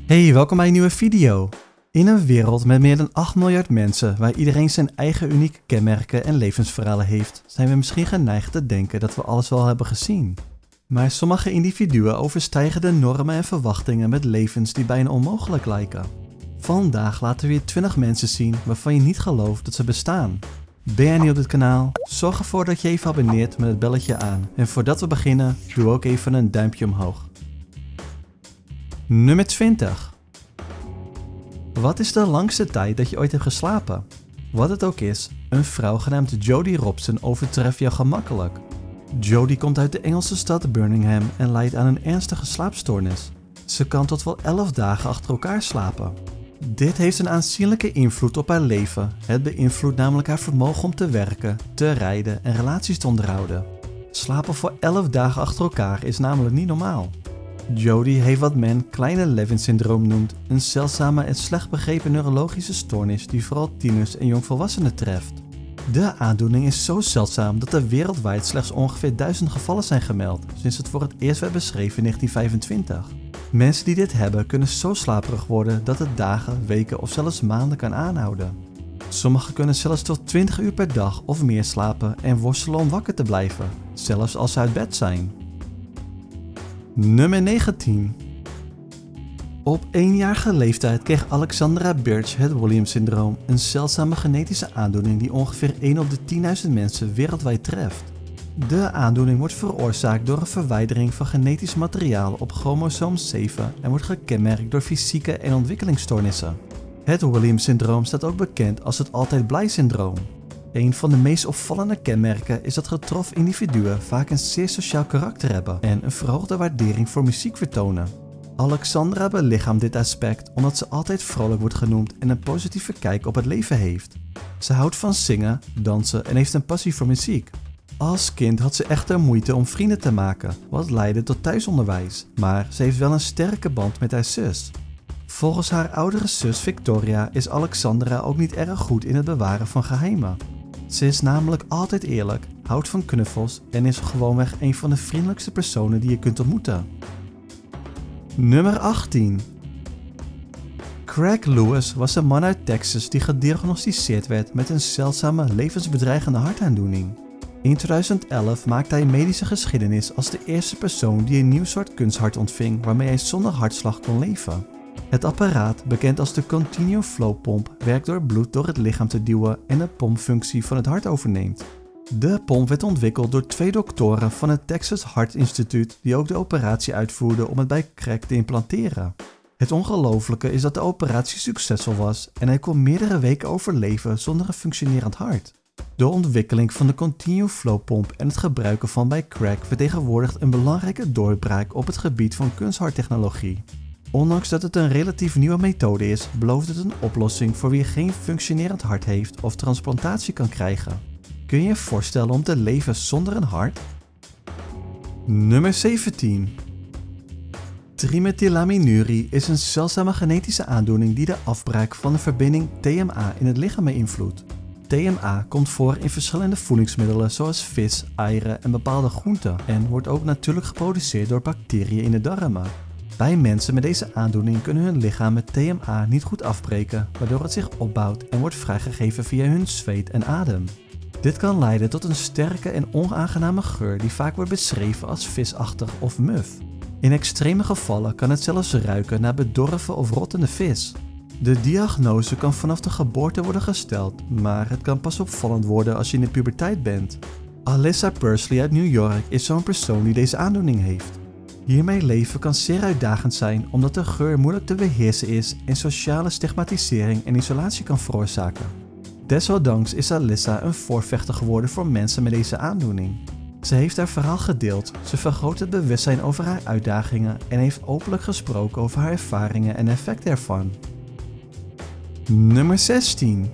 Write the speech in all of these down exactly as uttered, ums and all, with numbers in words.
Hey, welkom bij een nieuwe video. In een wereld met meer dan acht miljard mensen, waar iedereen zijn eigen unieke kenmerken en levensverhalen heeft, zijn we misschien geneigd te denken dat we alles wel hebben gezien. Maar sommige individuen overstijgen de normen en verwachtingen met levens die bijna onmogelijk lijken. Vandaag laten we je twintig mensen zien waarvan je niet gelooft dat ze bestaan. Ben jij nieuw op dit kanaal? Zorg ervoor dat je even abonneert met het belletje aan. En voordat we beginnen, doe ook even een duimpje omhoog. Nummer twintig. Wat is de langste tijd dat je ooit hebt geslapen? Wat het ook is, een vrouw genaamd Jodie Robson overtreft jou gemakkelijk. Jodie komt uit de Engelse stad Birmingham en lijdt aan een ernstige slaapstoornis. Ze kan tot wel elf dagen achter elkaar slapen. Dit heeft een aanzienlijke invloed op haar leven. Het beïnvloedt namelijk haar vermogen om te werken, te rijden en relaties te onderhouden. Slapen voor elf dagen achter elkaar is namelijk niet normaal. Jodie heeft wat men kleine Levin-syndroom noemt, een zeldzame en slecht begrepen neurologische stoornis die vooral tieners en jongvolwassenen treft. De aandoening is zo zeldzaam dat er wereldwijd slechts ongeveer duizend gevallen zijn gemeld, sinds het voor het eerst werd beschreven in negentien vijfentwintig. Mensen die dit hebben kunnen zo slaperig worden dat het dagen, weken of zelfs maanden kan aanhouden. Sommigen kunnen zelfs tot twintig uur per dag of meer slapen en worstelen om wakker te blijven, zelfs als ze uit bed zijn. Nummer negentien. Op eenjarige leeftijd kreeg Alexandra Birch het Williams-syndroom, een zeldzame genetische aandoening die ongeveer één op de tienduizend mensen wereldwijd treft. De aandoening wordt veroorzaakt door een verwijdering van genetisch materiaal op chromosoom zeven en wordt gekenmerkt door fysieke en ontwikkelingsstoornissen. Het Williams-syndroom staat ook bekend als het altijd blij-syndroom. Een van de meest opvallende kenmerken is dat getroffen individuen vaak een zeer sociaal karakter hebben en een verhoogde waardering voor muziek vertonen. Alexandra belichaamt dit aspect omdat ze altijd vrolijk wordt genoemd en een positieve kijk op het leven heeft. Ze houdt van zingen, dansen en heeft een passie voor muziek. Als kind had ze echter moeite om vrienden te maken, wat leidde tot thuisonderwijs, maar ze heeft wel een sterke band met haar zus. Volgens haar oudere zus Victoria is Alexandra ook niet erg goed in het bewaren van geheimen. Ze is namelijk altijd eerlijk, houdt van knuffels en is gewoonweg een van de vriendelijkste personen die je kunt ontmoeten. Nummer achttien. Craig Lewis was een man uit Texas die gediagnosticeerd werd met een zeldzame levensbedreigende hartaandoening. In tweeduizend elf maakte hij medische geschiedenis als de eerste persoon die een nieuw soort kunsthart ontving waarmee hij zonder hartslag kon leven. Het apparaat, bekend als de Continuous Flow pomp, werkt door bloed door het lichaam te duwen en de pompfunctie van het hart overneemt. De pomp werd ontwikkeld door twee doktoren van het Texas Heart Institute die ook de operatie uitvoerden om het bij Craig te implanteren. Het ongelooflijke is dat de operatie succesvol was en hij kon meerdere weken overleven zonder een functionerend hart. De ontwikkeling van de Continuous Flow pomp en het gebruiken van bij Craig vertegenwoordigt een belangrijke doorbraak op het gebied van kunstharttechnologie. Ondanks dat het een relatief nieuwe methode is, belooft het een oplossing voor wie geen functionerend hart heeft of transplantatie kan krijgen. Kun je je voorstellen om te leven zonder een hart? Nummer zeventien. Trimethylaminurie is een zeldzame genetische aandoening die de afbraak van de verbinding T M A in het lichaam beïnvloedt. T M A komt voor in verschillende voedingsmiddelen zoals vis, eieren en bepaalde groenten en wordt ook natuurlijk geproduceerd door bacteriën in de darmen. Bij mensen met deze aandoening kunnen hun lichaam met T M A niet goed afbreken, waardoor het zich opbouwt en wordt vrijgegeven via hun zweet en adem. Dit kan leiden tot een sterke en onaangename geur die vaak wordt beschreven als visachtig of muf. In extreme gevallen kan het zelfs ruiken naar bedorven of rottende vis. De diagnose kan vanaf de geboorte worden gesteld, maar het kan pas opvallend worden als je in de puberteit bent. Alyssa Pursley uit New York is zo'n persoon die deze aandoening heeft. Hiermee leven kan zeer uitdagend zijn omdat de geur moeilijk te beheersen is en sociale stigmatisering en isolatie kan veroorzaken. Desondanks is Alyssa een voorvechter geworden voor mensen met deze aandoening. Ze heeft haar verhaal gedeeld, ze vergroot het bewustzijn over haar uitdagingen en heeft openlijk gesproken over haar ervaringen en effecten ervan. Nummer zestien.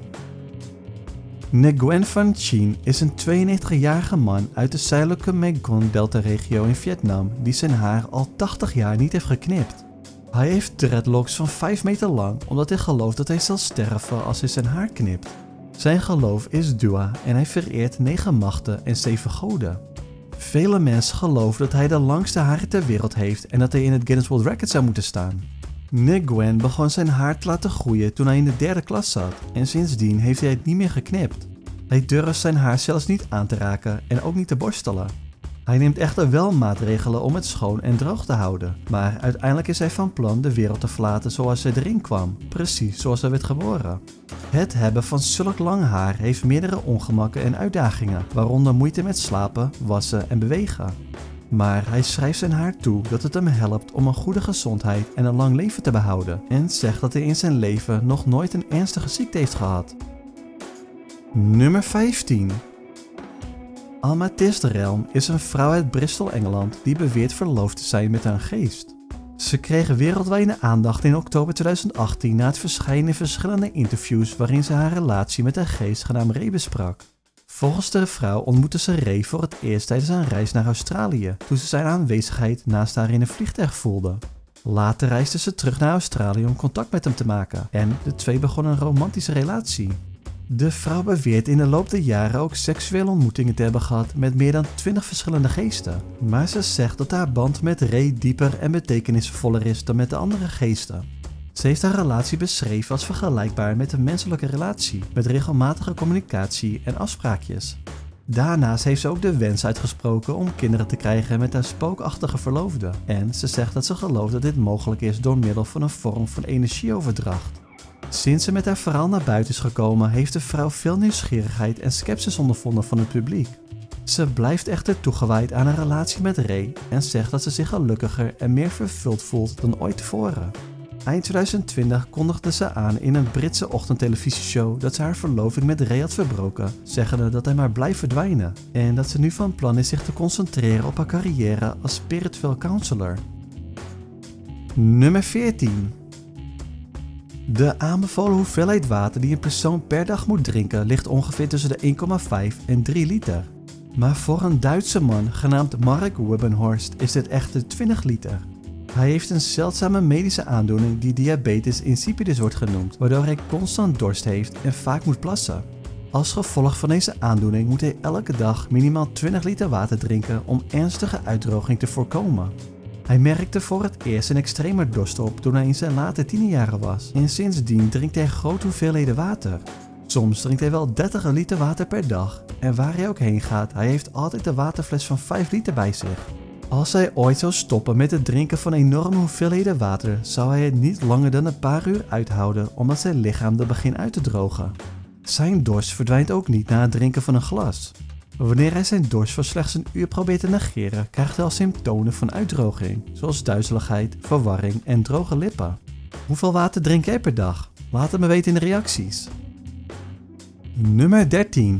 Nguyen Van Chien is een tweeënnegentigjarige man uit de zuidelijke Mekong-delta-regio in Vietnam die zijn haar al tachtig jaar niet heeft geknipt. Hij heeft dreadlocks van vijf meter lang omdat hij gelooft dat hij zal sterven als hij zijn haar knipt. Zijn geloof is Dua en hij vereert negen machten en zeven goden. Vele mensen geloven dat hij de langste haren ter wereld heeft en dat hij in het Guinness World Records zou moeten staan. Nguyen begon zijn haar te laten groeien toen hij in de derde klas zat en sindsdien heeft hij het niet meer geknipt. Hij durft zijn haar zelfs niet aan te raken en ook niet te borstelen. Hij neemt echter wel maatregelen om het schoon en droog te houden, maar uiteindelijk is hij van plan de wereld te verlaten zoals hij erin kwam, precies zoals hij werd geboren. Het hebben van zulk lang haar heeft meerdere ongemakken en uitdagingen, waaronder moeite met slapen, wassen en bewegen. Maar hij schrijft zijn haar toe dat het hem helpt om een goede gezondheid en een lang leven te behouden en zegt dat hij in zijn leven nog nooit een ernstige ziekte heeft gehad. Nummer vijftien. Amethyst Relm is een vrouw uit Bristol, Engeland die beweert verloofd te zijn met haar geest. Ze kreeg wereldwijde aandacht in oktober tweeduizend achttien na het verschijnen in verschillende interviews waarin ze haar relatie met haar geest genaamd Ray besprak. Volgens de vrouw ontmoette ze Ray voor het eerst tijdens een reis naar Australië, toen ze zijn aanwezigheid naast haar in een vliegtuig voelde. Later reisde ze terug naar Australië om contact met hem te maken en de twee begonnen een romantische relatie. De vrouw beweert in de loop der jaren ook seksuele ontmoetingen te hebben gehad met meer dan twintig verschillende geesten, maar ze zegt dat haar band met Ray dieper en betekenisvoller is dan met de andere geesten. Ze heeft haar relatie beschreven als vergelijkbaar met een menselijke relatie, met regelmatige communicatie en afspraakjes. Daarnaast heeft ze ook de wens uitgesproken om kinderen te krijgen met haar spookachtige verloofde en ze zegt dat ze gelooft dat dit mogelijk is door middel van een vorm van energieoverdracht. Sinds ze met haar verhaal naar buiten is gekomen, heeft de vrouw veel nieuwsgierigheid en sceptisch ondervonden van het publiek. Ze blijft echter toegewijd aan een relatie met Ray en zegt dat ze zich gelukkiger en meer vervuld voelt dan ooit tevoren. Eind tweeduizend twintig kondigde ze aan in een Britse ochtendtelevisieshow dat ze haar verloving met Ray had verbroken, zeggende dat hij maar blijft verdwijnen en dat ze nu van plan is zich te concentreren op haar carrière als spiritueel counselor. Nummer veertien. De aanbevolen hoeveelheid water die een persoon per dag moet drinken ligt ongeveer tussen de één komma vijf en drie liter. Maar voor een Duitse man genaamd Mark Wibbenhorst is dit echter twintig liter. Hij heeft een zeldzame medische aandoening die diabetes insipidus wordt genoemd, waardoor hij constant dorst heeft en vaak moet plassen. Als gevolg van deze aandoening moet hij elke dag minimaal twintig liter water drinken om ernstige uitdroging te voorkomen. Hij merkte voor het eerst een extreme dorst op toen hij in zijn late tienerjaren was en sindsdien drinkt hij grote hoeveelheden water. Soms drinkt hij wel dertig liter water per dag en waar hij ook heen gaat, hij heeft altijd een waterfles van vijf liter bij zich. Als hij ooit zou stoppen met het drinken van enorme hoeveelheden water, zou hij het niet langer dan een paar uur uithouden omdat zijn lichaam er begint uit te drogen. Zijn dorst verdwijnt ook niet na het drinken van een glas. Wanneer hij zijn dorst voor slechts een uur probeert te negeren, krijgt hij al symptomen van uitdroging, zoals duizeligheid, verwarring en droge lippen. Hoeveel water drink jij per dag? Laat het me weten in de reacties. Nummer dertien.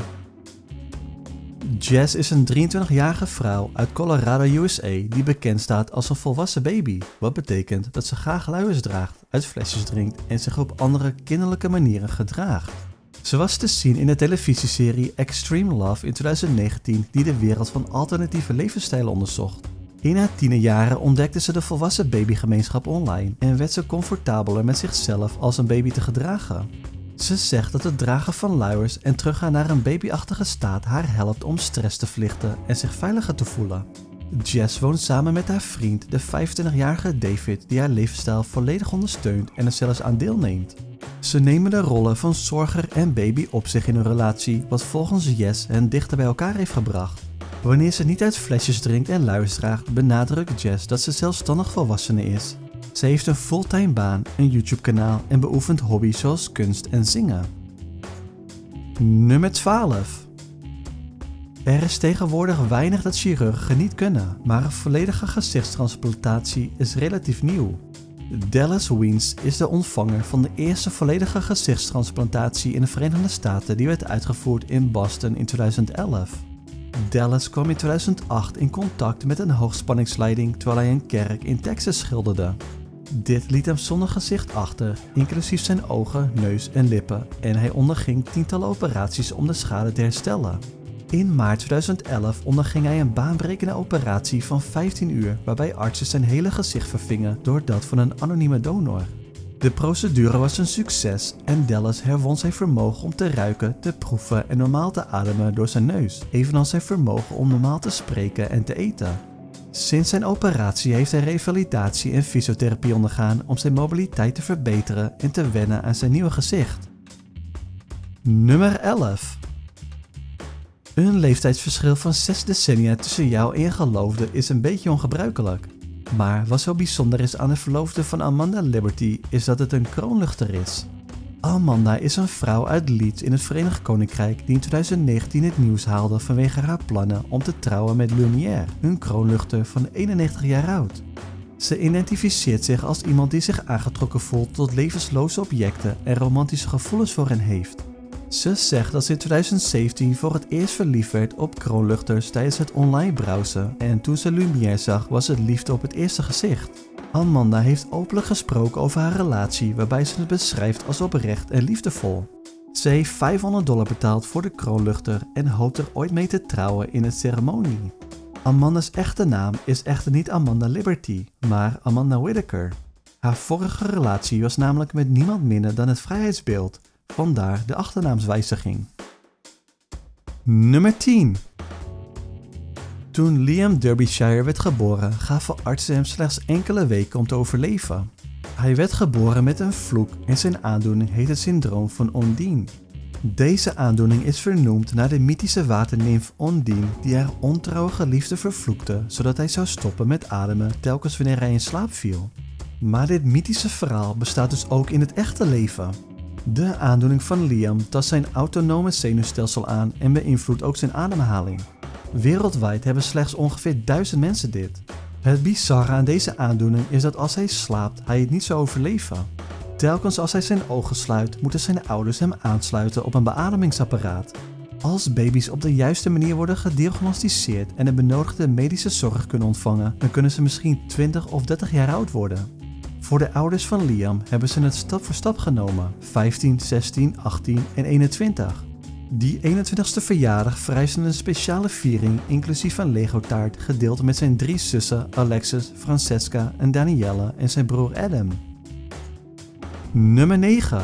Jess is een drieëntwintigjarige vrouw uit Colorado, U S A die bekend staat als een volwassen baby, wat betekent dat ze graag luiers draagt, uit flesjes drinkt en zich op andere kinderlijke manieren gedraagt. Ze was te zien in de televisieserie Extreme Love in tweeduizend negentien die de wereld van alternatieve levensstijlen onderzocht. In haar tienerjaren ontdekte ze de volwassen babygemeenschap online en werd ze comfortabeler met zichzelf als een baby te gedragen. Ze zegt dat het dragen van luiers en teruggaan naar een babyachtige staat haar helpt om stress te verlichten en zich veiliger te voelen. Jess woont samen met haar vriend, de vijfentwintigjarige David, die haar levensstijl volledig ondersteunt en er zelfs aan deelneemt. Ze nemen de rollen van zorger en baby op zich in hun relatie, wat volgens Jess hen dichter bij elkaar heeft gebracht. Wanneer ze niet uit flesjes drinkt en luiers draagt, benadrukt Jess dat ze zelfstandig volwassene is. Ze heeft een fulltime baan, een YouTube-kanaal en beoefent hobby's zoals kunst en zingen. Nummer twaalf. Er is tegenwoordig weinig dat chirurgen niet kunnen, maar een volledige gezichtstransplantatie is relatief nieuw. Dallas Weens is de ontvanger van de eerste volledige gezichtstransplantatie in de Verenigde Staten die werd uitgevoerd in Boston in tweeduizend elf. Dallas kwam in tweeduizend acht in contact met een hoogspanningsleiding terwijl hij een kerk in Texas schilderde. Dit liet hem zonder gezicht achter, inclusief zijn ogen, neus en lippen, en hij onderging tientallen operaties om de schade te herstellen. In maart tweeduizend elf onderging hij een baanbrekende operatie van vijftien uur waarbij artsen zijn hele gezicht vervingen door dat van een anonieme donor. De procedure was een succes en Dallas herwon zijn vermogen om te ruiken, te proeven en normaal te ademen door zijn neus, evenals zijn vermogen om normaal te spreken en te eten. Sinds zijn operatie heeft hij revalidatie en fysiotherapie ondergaan om zijn mobiliteit te verbeteren en te wennen aan zijn nieuwe gezicht. Nummer elf. Een leeftijdsverschil van zes decennia tussen jou en je geloofde is een beetje ongebruikelijk. Maar wat zo bijzonder is aan de verloofde van Amanda Liberty is dat het een kroonluchter is. Amanda is een vrouw uit Leeds in het Verenigd Koninkrijk die in twintig negentien het nieuws haalde vanwege haar plannen om te trouwen met Lumière, een kroonluchter van eenennegentig jaar oud. Ze identificeert zich als iemand die zich aangetrokken voelt tot levensloze objecten en romantische gevoelens voor hen heeft. Ze zegt dat ze in twintig zeventien voor het eerst verliefd werd op kroonluchters tijdens het online browsen en toen ze Lumière zag was het liefde op het eerste gezicht. Amanda heeft openlijk gesproken over haar relatie waarbij ze het beschrijft als oprecht en liefdevol. Ze heeft vijfhonderd dollar betaald voor de kroonluchter en hoopt er ooit mee te trouwen in een ceremonie. Amanda's echte naam is echter niet Amanda Liberty, maar Amanda Whittaker. Haar vorige relatie was namelijk met niemand minder dan het Vrijheidsbeeld, vandaar de achternaamswijziging. Nummer tien. Toen Liam Derbyshire werd geboren, gaven artsen hem slechts enkele weken om te overleven. Hij werd geboren met een vloek en zijn aandoening heet het syndroom van Ondine. Deze aandoening is vernoemd naar de mythische waternimf Ondine die haar ontrouwe geliefde vervloekte zodat hij zou stoppen met ademen telkens wanneer hij in slaap viel. Maar dit mythische verhaal bestaat dus ook in het echte leven. De aandoening van Liam tast zijn autonome zenuwstelsel aan en beïnvloedt ook zijn ademhaling. Wereldwijd hebben slechts ongeveer duizend mensen dit. Het bizarre aan deze aandoening is dat als hij slaapt, hij het niet zou overleven. Telkens als hij zijn ogen sluit, moeten zijn ouders hem aansluiten op een beademingsapparaat. Als baby's op de juiste manier worden gediagnosticeerd en de benodigde medische zorg kunnen ontvangen, dan kunnen ze misschien twintig of dertig jaar oud worden. Voor de ouders van Liam hebben ze het stap voor stap genomen, vijftien, zestien, achttien en eenentwintig. Die eenentwintigste verjaardag vereiste een speciale viering inclusief een Lego-taart gedeeld met zijn drie zussen Alexis, Francesca en Danielle en zijn broer Adam. Nummer negen.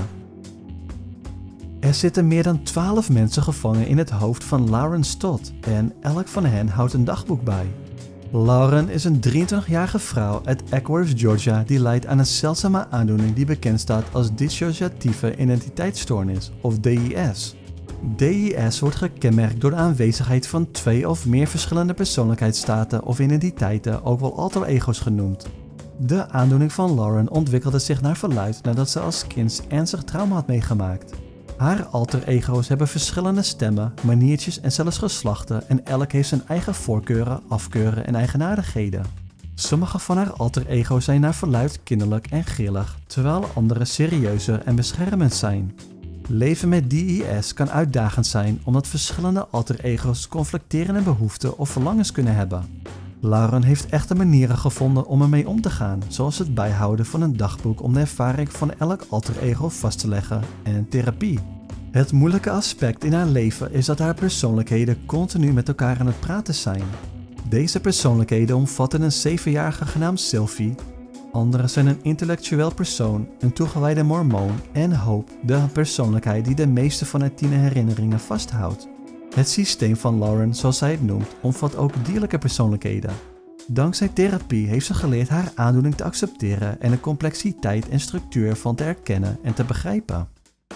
Er zitten meer dan twaalf mensen gevangen in het hoofd van Lauren Stott en elk van hen houdt een dagboek bij. Lauren is een drieëntwintigjarige vrouw uit Acworth, Georgia die lijdt aan een zeldzame aandoening die bekend staat als dissociatieve identiteitsstoornis of D I S. D I S wordt gekenmerkt door de aanwezigheid van twee of meer verschillende persoonlijkheidsstaten of identiteiten, ook wel alter ego's genoemd. De aandoening van Lauren ontwikkelde zich naar verluidt nadat ze als kind ernstig trauma had meegemaakt. Haar alter ego's hebben verschillende stemmen, maniertjes en zelfs geslachten en elk heeft zijn eigen voorkeuren, afkeuren en eigenaardigheden. Sommige van haar alter ego's zijn naar verluidt kinderlijk en grillig, terwijl andere serieuzer en beschermend zijn. Leven met D I S kan uitdagend zijn omdat verschillende alter ego's conflicterende behoeften of verlangens kunnen hebben. Lauren heeft echte manieren gevonden om ermee om te gaan, zoals het bijhouden van een dagboek om de ervaring van elk alter ego vast te leggen en therapie. Het moeilijke aspect in haar leven is dat haar persoonlijkheden continu met elkaar aan het praten zijn. Deze persoonlijkheden omvatten een zevenjarige genaamd Sylvie, anderen zijn een intellectueel persoon, een toegewijde mormoon en Hope, de persoonlijkheid die de meeste van haar tienerherinneringen vasthoudt. Het systeem van Lauren, zoals zij het noemt, omvat ook dierlijke persoonlijkheden. Dankzij therapie heeft ze geleerd haar aandoening te accepteren en de complexiteit en structuur van te erkennen en te begrijpen.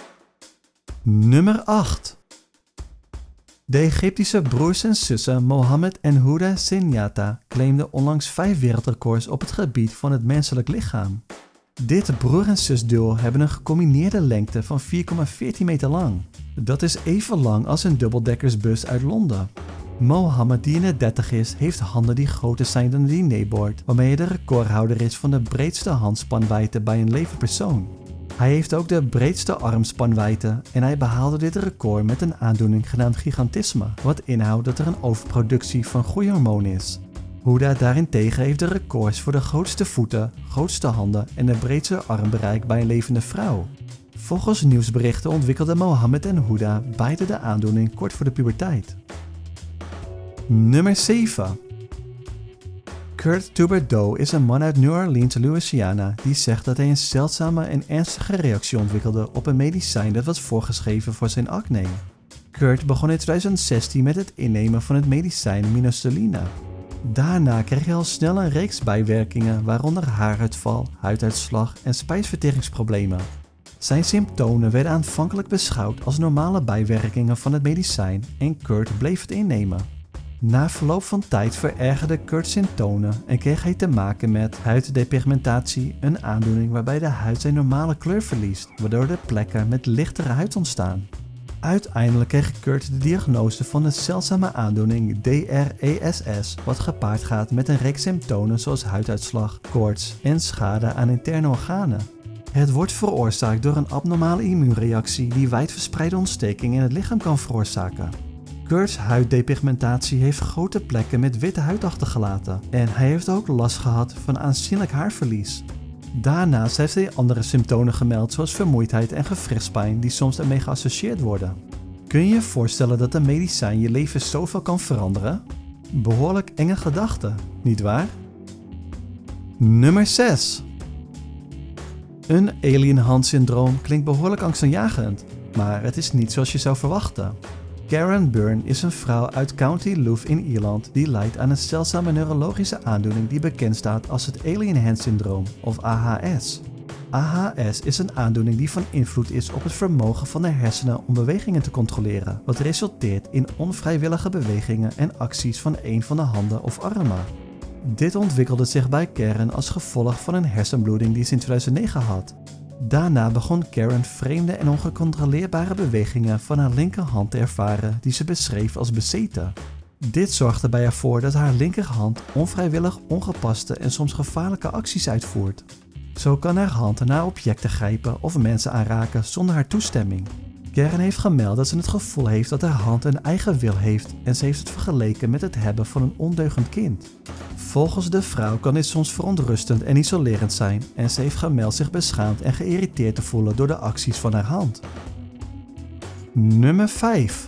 Nummer acht. De Egyptische broers en zussen Mohammed en Huda Zenyatta claimden onlangs vijf wereldrecords op het gebied van het menselijk lichaam. Dit broer- en zusduo hebben een gecombineerde lengte van vier komma veertien meter lang. Dat is even lang als een dubbeldekkersbus uit Londen. Mohammed, die in de dertig is, heeft handen die groter zijn dan een dinerbord, waarmee hij de recordhouder is van de breedste handspanwijdte bij een levend persoon. Hij heeft ook de breedste armspanwijdte en hij behaalde dit record met een aandoening genaamd gigantisme, wat inhoudt dat er een overproductie van groeihormoon is. Huda daarentegen heeft de records voor de grootste voeten, grootste handen en de breedste armbereik bij een levende vrouw. Volgens nieuwsberichten ontwikkelden Mohammed en Huda beide de aandoening kort voor de puberteit. Nummer zeven. Kurt Tuberdeau is een man uit New Orleans, Louisiana, die zegt dat hij een zeldzame en ernstige reactie ontwikkelde op een medicijn dat was voorgeschreven voor zijn acne. Kurt begon in twintig zestien met het innemen van het medicijn minocycline. Daarna kreeg hij al snel een reeks bijwerkingen, waaronder haaruitval, huiduitslag en spijsverteringsproblemen. Zijn symptomen werden aanvankelijk beschouwd als normale bijwerkingen van het medicijn en Kurt bleef het innemen. Na verloop van tijd verergerde Kurt symptomen en kreeg hij te maken met huiddepigmentatie, een aandoening waarbij de huid zijn normale kleur verliest, waardoor er plekken met lichtere huid ontstaan. Uiteindelijk kreeg Kurt de diagnose van de zeldzame aandoening D R E S S, wat gepaard gaat met een reeks symptomen zoals huiduitslag, koorts en schade aan interne organen. Het wordt veroorzaakt door een abnormale immuunreactie die wijdverspreide ontsteking in het lichaam kan veroorzaken. Kurt's huiddepigmentatie heeft grote plekken met witte huid achtergelaten en hij heeft ook last gehad van aanzienlijk haarverlies. Daarnaast heeft hij andere symptomen gemeld zoals vermoeidheid en gewrichtspijn die soms ermee geassocieerd worden. Kun je je voorstellen dat een medicijn je leven zoveel kan veranderen? Behoorlijk enge gedachte, nietwaar? Nummer zes. Een alien hand syndroom klinkt behoorlijk angstaanjagend, maar het is niet zoals je zou verwachten. Karen Byrne is een vrouw uit County Louth in Ierland die lijdt aan een zeldzame neurologische aandoening die bekend staat als het Alien Hand Syndroom of A H S. A H S is een aandoening die van invloed is op het vermogen van de hersenen om bewegingen te controleren, wat resulteert in onvrijwillige bewegingen en acties van een van de handen of armen. Dit ontwikkelde zich bij Karen als gevolg van een hersenbloeding die ze in tweeduizend negen had. Daarna begon Karen vreemde en ongecontroleerbare bewegingen van haar linkerhand te ervaren die ze beschreef als bezeten. Dit zorgde bij haar voor dat haar linkerhand onvrijwillig ongepaste en soms gevaarlijke acties uitvoert. Zo kan haar hand naar objecten grijpen of mensen aanraken zonder haar toestemming. Karen heeft gemeld dat ze het gevoel heeft dat haar hand een eigen wil heeft en ze heeft het vergeleken met het hebben van een ondeugend kind. Volgens de vrouw kan dit soms verontrustend en isolerend zijn en ze heeft gemeld zich beschaamd en geïrriteerd te voelen door de acties van haar hand. Nummer vijf.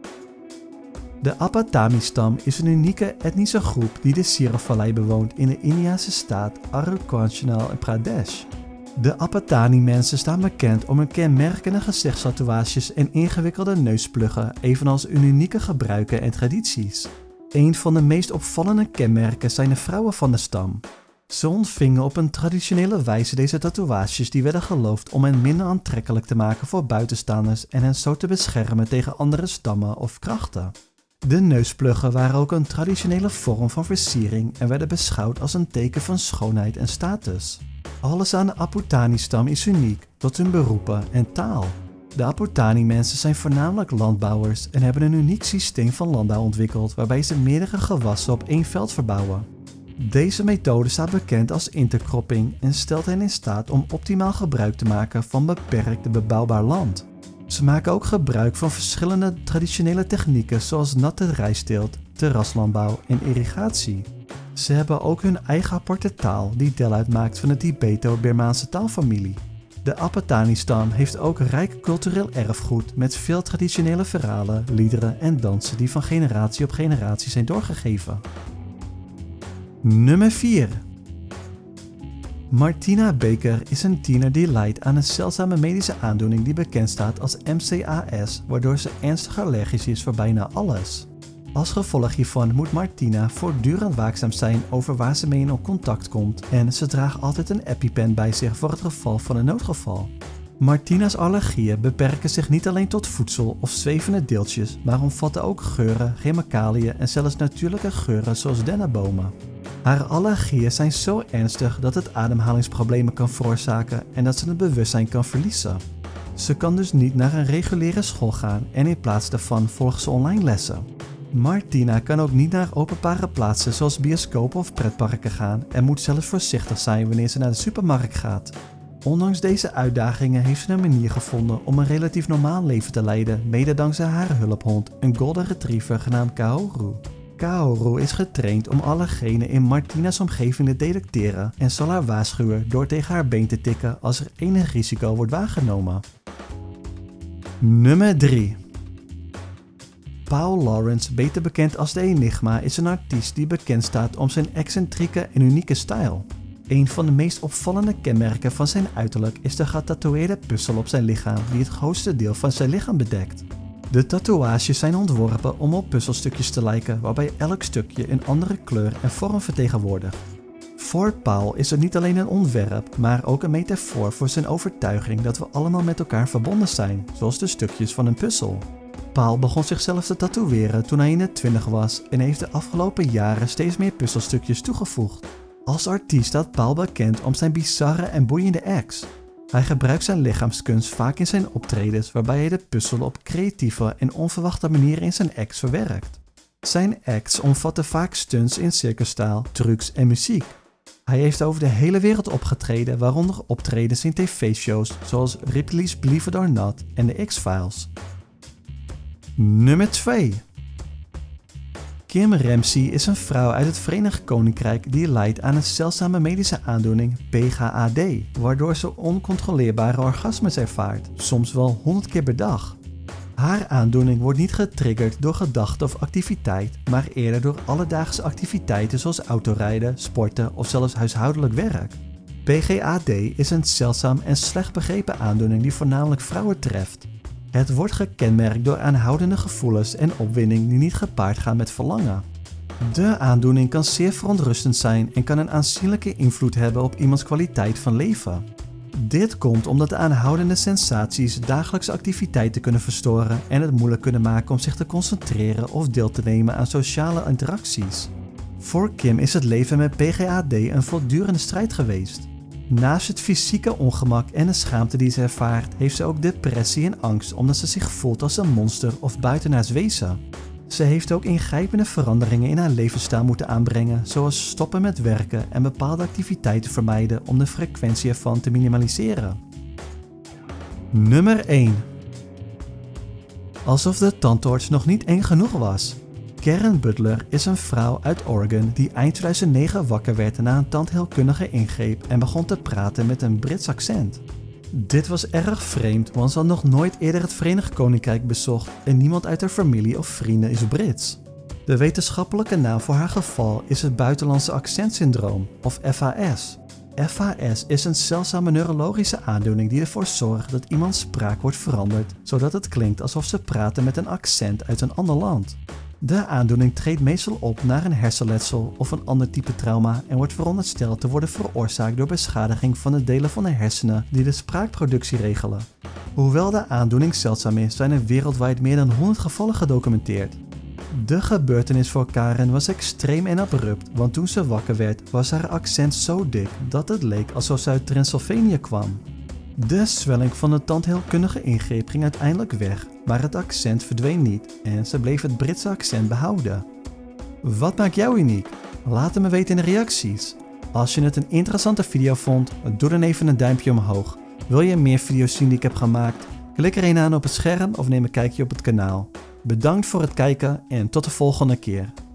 De Apatami-stam is een unieke etnische groep die de Sierra-vallei bewoont in de Indiase staat Arunachal Pradesh. De Apatani-mensen staan bekend om hun kenmerkende gezichtstatoeages en ingewikkelde neuspluggen, evenals hun unieke gebruiken en tradities. Een van de meest opvallende kenmerken zijn de vrouwen van de stam. Ze ontvingen op een traditionele wijze deze tatoeages die werden geloofd om hen minder aantrekkelijk te maken voor buitenstaanders en hen zo te beschermen tegen andere stammen of krachten. De neuspluggen waren ook een traditionele vorm van versiering en werden beschouwd als een teken van schoonheid en status. Alles aan de Apatani-stam is uniek, tot hun beroepen en taal. De Apatani-mensen zijn voornamelijk landbouwers en hebben een uniek systeem van landbouw ontwikkeld waarbij ze meerdere gewassen op één veld verbouwen. Deze methode staat bekend als intercropping en stelt hen in staat om optimaal gebruik te maken van beperkt bebouwbaar land. Ze maken ook gebruik van verschillende traditionele technieken zoals natte rijstteelt, terraslandbouw en irrigatie. Ze hebben ook hun eigen aparte taal die deel uitmaakt van de Tibeto-Birmaanse taalfamilie. De Apatani-stam heeft ook rijk cultureel erfgoed met veel traditionele verhalen, liederen en dansen die van generatie op generatie zijn doorgegeven. Nummer vier. Martina Baker is een tiener die lijdt aan een zeldzame medische aandoening die bekend staat als M C A S, waardoor ze ernstig allergisch is voor bijna alles. Als gevolg hiervan moet Martina voortdurend waakzaam zijn over waar ze mee in contact komt en ze draagt altijd een EpiPen bij zich voor het geval van een noodgeval. Martina's allergieën beperken zich niet alleen tot voedsel of zwevende deeltjes, maar omvatten ook geuren, chemicaliën en zelfs natuurlijke geuren zoals dennenbomen. Haar allergieën zijn zo ernstig dat het ademhalingsproblemen kan veroorzaken en dat ze het bewustzijn kan verliezen. Ze kan dus niet naar een reguliere school gaan en in plaats daarvan volgt ze online lessen. Martina kan ook niet naar openbare plaatsen zoals bioscopen of pretparken gaan en moet zelfs voorzichtig zijn wanneer ze naar de supermarkt gaat. Ondanks deze uitdagingen heeft ze een manier gevonden om een relatief normaal leven te leiden, mede dankzij haar hulphond, een golden retriever genaamd Kaoru. Kaoru is getraind om alle genen in Martina's omgeving te detecteren en zal haar waarschuwen door tegen haar been te tikken als er enig risico wordt waargenomen. Nummer drie. Paul Lawrence, beter bekend als de Enigma, is een artiest die bekend staat om zijn excentrieke en unieke stijl. Een van de meest opvallende kenmerken van zijn uiterlijk is de getatoeëerde puzzel op zijn lichaam die het grootste deel van zijn lichaam bedekt. De tatoeages zijn ontworpen om op puzzelstukjes te lijken, waarbij elk stukje een andere kleur en vorm vertegenwoordigt. Voor Paul is het niet alleen een ontwerp, maar ook een metafoor voor zijn overtuiging dat we allemaal met elkaar verbonden zijn, zoals de stukjes van een puzzel. Paul begon zichzelf te tatoeëren toen hij in de twintig was en heeft de afgelopen jaren steeds meer puzzelstukjes toegevoegd. Als artiest staat Paul bekend om zijn bizarre en boeiende acts. Hij gebruikt zijn lichaamskunst vaak in zijn optredens, waarbij hij de puzzel op creatieve en onverwachte manieren in zijn acts verwerkt. Zijn acts omvatten vaak stunts in circusstijl, trucs en muziek. Hij heeft over de hele wereld opgetreden, waaronder optredens in tv-shows zoals Ripley's Believe It or Not en The X-Files. Nummer twee. Kim Ramsey is een vrouw uit het Verenigd Koninkrijk die lijdt aan een zeldzame medische aandoening P G A D, waardoor ze oncontroleerbare orgasmes ervaart, soms wel honderd keer per dag. Haar aandoening wordt niet getriggerd door gedachte of activiteit, maar eerder door alledaagse activiteiten zoals autorijden, sporten of zelfs huishoudelijk werk. P G A D is een zeldzaam en slecht begrepen aandoening die voornamelijk vrouwen treft. Het wordt gekenmerkt door aanhoudende gevoelens en opwinding die niet gepaard gaan met verlangen. De aandoening kan zeer verontrustend zijn en kan een aanzienlijke invloed hebben op iemands kwaliteit van leven. Dit komt omdat de aanhoudende sensaties dagelijkse activiteiten kunnen verstoren en het moeilijk kunnen maken om zich te concentreren of deel te nemen aan sociale interacties. Voor Kim is het leven met P G A D een voortdurende strijd geweest. Naast het fysieke ongemak en de schaamte die ze ervaart, heeft ze ook depressie en angst omdat ze zich voelt als een monster of buitenaards wezen. Ze heeft ook ingrijpende veranderingen in haar levensstijl moeten aanbrengen, zoals stoppen met werken en bepaalde activiteiten vermijden om de frequentie ervan te minimaliseren. Nummer één. Alsof de tandarts nog niet eng genoeg was. Karen Butler is een vrouw uit Oregon die eind tweeduizend negen wakker werd na een tandheelkundige ingreep en begon te praten met een Brits accent. Dit was erg vreemd, want ze had nog nooit eerder het Verenigd Koninkrijk bezocht en niemand uit haar familie of vrienden is Brits. De wetenschappelijke naam voor haar geval is het buitenlandse accentsyndroom, of F A S. F A S is een zeldzame neurologische aandoening die ervoor zorgt dat iemands spraak wordt veranderd, zodat het klinkt alsof ze praten met een accent uit een ander land. De aandoening treedt meestal op na een hersenletsel of een ander type trauma en wordt verondersteld te worden veroorzaakt door beschadiging van de delen van de hersenen die de spraakproductie regelen. Hoewel de aandoening zeldzaam is, zijn er wereldwijd meer dan honderd gevallen gedocumenteerd. De gebeurtenis voor Karen was extreem en abrupt, want toen ze wakker werd was haar accent zo dik dat het leek alsof ze uit Transylvanië kwam. De zwelling van de tandheelkundige ingreep ging uiteindelijk weg, maar het accent verdween niet en ze bleef het Britse accent behouden. Wat maakt jou uniek? Laat het me weten in de reacties. Als je het een interessante video vond, doe dan even een duimpje omhoog. Wil je meer video's zien die ik heb gemaakt? Klik er een aan op het scherm of neem een kijkje op het kanaal. Bedankt voor het kijken en tot de volgende keer.